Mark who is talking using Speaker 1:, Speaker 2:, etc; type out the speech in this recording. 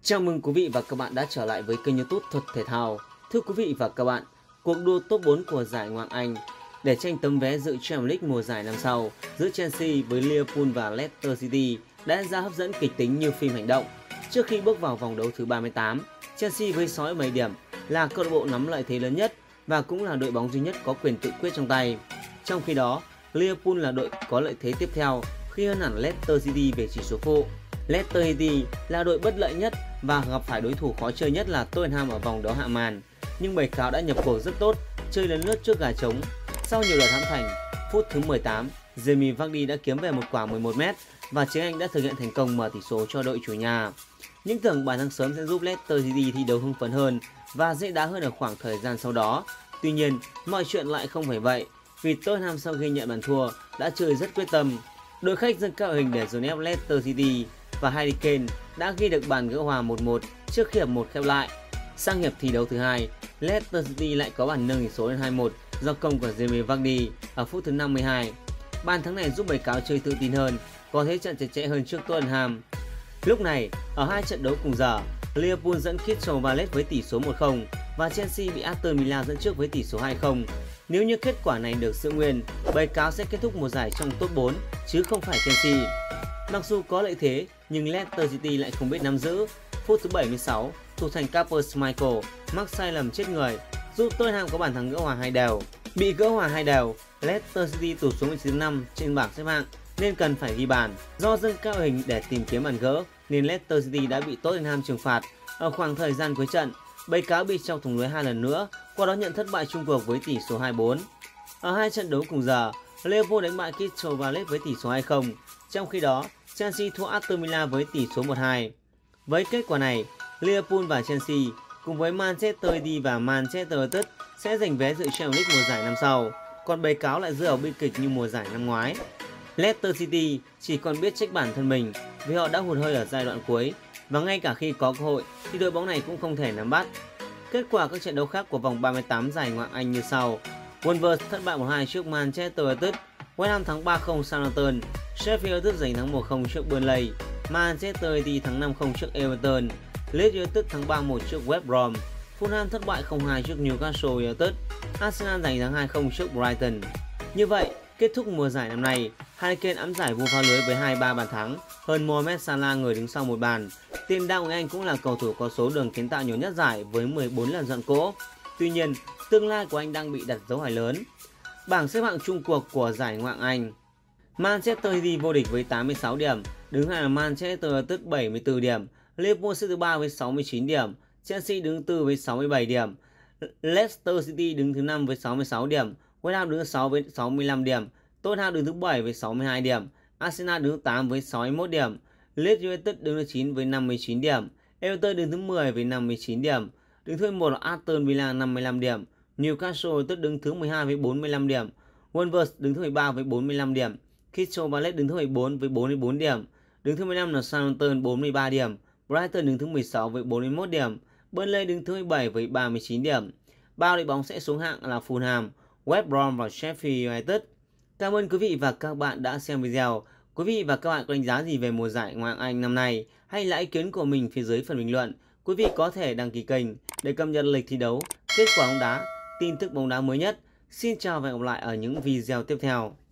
Speaker 1: Chào mừng quý vị và các bạn đã trở lại với kênh YouTube Thuật Thể Thao. Thưa quý vị và các bạn, cuộc đua top 4 của giải Ngoại hạng Anh để tranh tấm vé dự Champions League mùa giải năm sau giữa Chelsea với Liverpool và Leicester City đã diễn ra hấp dẫn kịch tính như phim hành động. Trước khi bước vào vòng đấu thứ 38, Chelsea với 67 điểm là câu lạc bộ nắm lợi thế lớn nhất và cũng là đội bóng duy nhất có quyền tự quyết trong tay. Trong khi đó, Liverpool là đội có lợi thế tiếp theo khi hơn hẳn Leicester City về chỉ số phụ. Leicester City là đội bất lợi nhất và gặp phải đối thủ khó chơi nhất là Tottenham ở vòng đấu hạ màn. Nhưng bầy cáo đã nhập cuộc rất tốt, chơi lấn lướt trước gà trống. Sau nhiều đợt hãm thành, phút thứ 18, Jamie Vardy đã kiếm về một quả 11m và chính anh đã thực hiện thành công mở tỷ số cho đội chủ nhà. Những tưởng bàn thắng sớm sẽ giúp Leicester City thi đấu hưng phấn hơn và dễ đá hơn ở khoảng thời gian sau đó. Tuy nhiên, mọi chuyện lại không phải vậy, vì Tottenham sau khi nhận bàn thua đã chơi rất quyết tâm. Đội khách dâng cao hình để dồn ép Leicester City và Harry Kane đã ghi được bàn gỡ hòa 1-1 trước khi hiệp 1 khép lại. Sang hiệp thi đấu thứ hai, Leicester City lại có bàn nâng tỷ số lên 2-1 do công của Jamie Vardy ở phút thứ 52. Bàn thắng này giúp bầy cáo chơi tự tin hơn, có thế trận chặt chẽ hơn trước Tottenham. Lúc này, ở hai trận đấu cùng giờ, Liverpool dẫn Crystal Palace với tỷ số 1-0 và Chelsea bị Aston Villa dẫn trước với tỷ số 2-0. Nếu như kết quả này được giữ nguyên, bầy cáo sẽ kết thúc mùa giải trong top 4 chứ không phải Chelsea. Mặc dù có lợi thế, nhưng Leicester City lại không biết nắm giữ. Phút thứ 76, thủ thành Kasper Schmeichel mắc sai lầm chết người, giúp Tottenham có bàn thắng gỡ hòa 2 đều. Bị gỡ hòa 2 đều, Leicester City tụt xuống vị trí thứ 5 trên bảng xếp hạng nên cần phải ghi bàn. Do dâng cao hình để tìm kiếm bàn gỡ nên Leicester City đã bị Tottenham trừng phạt. Ở khoảng thời gian cuối trận, bầy cáo bị trong thủng lưới 2 lần nữa, qua đó nhận thất bại chung cuộc với tỷ số 2-4. Ở hai trận đấu cùng giờ, Liverpool đánh bại Crystal Palace với tỷ số 2-0. Trong khi đó, Chelsea thua Aston Villa với tỷ số 1-2. Với kết quả này, Liverpool và Chelsea cùng với Manchester City và Manchester United sẽ giành vé dự Champions League mùa giải năm sau, còn bầy cáo lại rơi vào bi kịch như mùa giải năm ngoái. Leicester City chỉ còn biết trách bản thân mình vì họ đã hụt hơi ở giai đoạn cuối và ngay cả khi có cơ hội thì đội bóng này cũng không thể nắm bắt. Kết quả các trận đấu khác của vòng 38 giải Ngoại hạng Anh như sau: Wolves thất bại 1-2 trước Manchester United, West Ham thắng 3-0 Southampton, Sheffield United giành thắng 1-0 trước Burnley, Manchester City thắng 5-0 trước Everton, Leeds United thắng 3-1 trước West Brom, Fulham thất bại 0-2 trước Newcastle United, Arsenal giành thắng 2-0 trước Brighton. Như vậy, kết thúc mùa giải năm nay, Harry Kane ẵm giải vua phá lưới với 23 bàn thắng, hơn Mohamed Salah người đứng sau một bàn. Tiền đạo người Anh cũng là cầu thủ có số đường kiến tạo nhiều nhất giải với 14 lần dọn cỗ. Tuy nhiên, tương lai của anh đang bị đặt dấu hỏi lớn. Bảng xếp hạng chung cuộc của giải Ngoại hạng Anh: Manchester City vô địch với 86 điểm, đứng hai là Manchester United 74 điểm, Liverpool xếp thứ 3 với 69 điểm, Chelsea đứng thứ 4 với 67 điểm, Leicester City đứng thứ 5 với 66 điểm, West Ham đứng thứ 6 với 65 điểm, Tottenham đứng thứ 7 với 62 điểm, Arsenal đứng thứ 8 với 61 điểm, Leeds United đứng thứ 9 với 59 điểm, Everton đứng thứ 10 với 59 điểm, đứng thứ 11 là Aston Villa 55 điểm, Newcastle United đứng thứ 12 với 45 điểm, Wolves đứng thứ 13 với 45 điểm, Crystal Palace đứng thứ 14 với 44 điểm, đứng thứ 15 là Southampton 43 điểm, Brighton đứng thứ 16 với 41 điểm, Burnley đứng thứ 17 với 39 điểm. Ba đội bóng sẽ xuống hạng là Fulham, West Brom và Sheffield United. Cảm ơn quý vị và các bạn đã xem video. Quý vị và các bạn có đánh giá gì về mùa giải Ngoại hạng Anh năm nay? Hay là ý kiến của mình phía dưới phần bình luận. Quý vị có thể đăng ký kênh để cập nhật lịch thi đấu, kết quả bóng đá, tin tức bóng đá mới nhất. Xin chào và hẹn gặp lại ở những video tiếp theo.